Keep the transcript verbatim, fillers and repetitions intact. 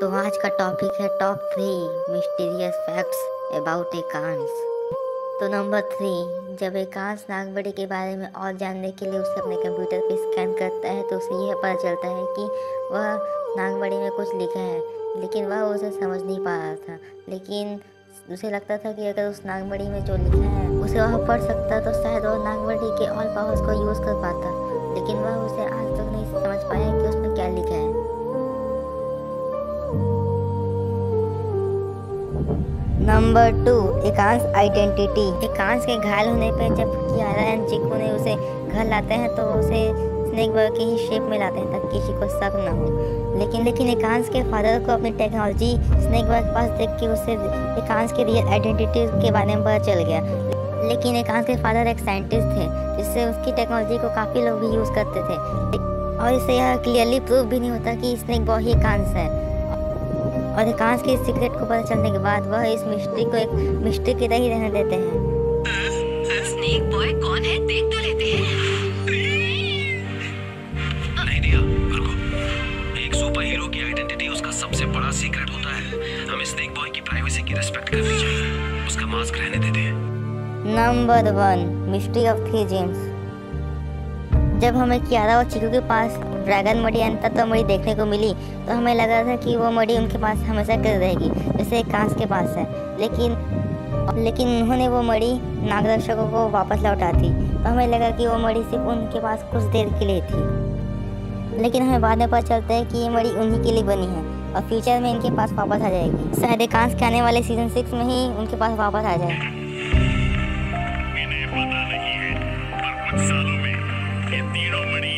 तो आज का टॉपिक है top three mysterious facts about Ekansh. तो नंबर थ्री, जब एकांश नागबड़ी के बारे में और जानने के लिए उसे अपने कंप्यूटर पे स्कैन करता है तो उसे यह पता चलता है कि वह नागबड़ी में कुछ लिखा है, लेकिन वह उसे समझ नहीं पा रहा था। लेकिन उसे लगता था कि अगर उस नागबड़ी में जो लिखा है उसे वह पढ़ सकता तो शायद वह नागबड़ी के ऑल पावर्स को यूज़ कर पाता, लेकिन वह उसे आज तक नहीं समझ पाया कि उसमें क्या लिखा है। Number two, Ekansh identity. Ekansh के घायल होने पर जब कियारा एंड चिकू ने उसे घर लाते हैं तो उसे स्नेक बॉय की ही शेप में लाते हैं ताकि किसी को शक न हो। लेकिन लेकिन एकांश के फादर को अपनी टेक्नोलॉजी स्नेक बॉय के पास देख के उसे एकांश की रियल आइडेंटिटी के बारे में पता चल गया। लेकिन एकांश के फादर एक साइंटिस्ट थे जिससे उसकी टेक्नोलॉजी को काफ़ी लोग भी यूज़ करते थे, और इससे यह क्लियरली प्रूव भी नहीं होता कि स्नेक बॉय ही एकांश है। और एकांश के सीक्रेट को पता चलने के बाद वह इस मिस्ट्री को एक मिस्ट्री की तरह ही रहने देते हैं। स्नेक बॉय कौन है देख तो लेते हैं। नहीं दिया, रुको। एक सुपर हीरो की आइडेंटिटी उसका सबसे बड़ा सीक्रेट होता है। हमें स्नेक बॉय की प्राइवेसी की रिस्पेक्ट करनी चाहिए, उसका मास्क रहने देते हैं। Number one, mystery of three gems. जब हमें कियारा और चिकू के पास ड्रैगन मड़ी एंड तत्व मड़ी देखने को मिली तो हमें लगा था कि वो मड़ी उनके पास हमेशा कर रहेगी जैसे एकांश के पास है, लेकिन लेकिन उन्होंने वो मड़ी नागरक्षकों को वापस लौटा दी। तो हमें लगा कि वो मड़ी सिर्फ उनके पास कुछ देर के लिए थी, लेकिन हमें बाद में पता चलता है कि ये मड़ी उन्हीं के लिए बनी है और फ्यूचर में इनके पास वापस आ जाएगी। शायद एकांश के आने वाले सीजन सिक्स में ही उनके पास वापस आ जाए। इन्हें पता नहीं है, पर कुछ सालों में ये तीनों मणि